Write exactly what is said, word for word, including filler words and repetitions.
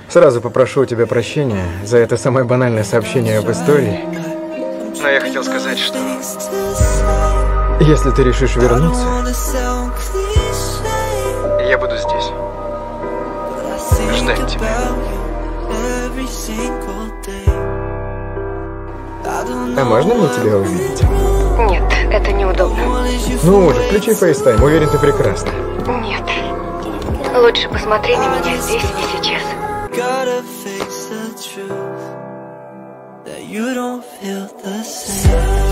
Сразу попрошу у тебя прощения за это самое банальное сообщение об истории. Но я хотел сказать, что если ты решишь вернуться, я буду здесь. Ждать тебя. А можно мне тебя увидеть? Нет, это неудобно. Ну уже, включи FaceTime, уверен, ты прекрасна. Нет. Лучше посмотри на меня здесь и сейчас. Gotta face the truth that you don't feel the same.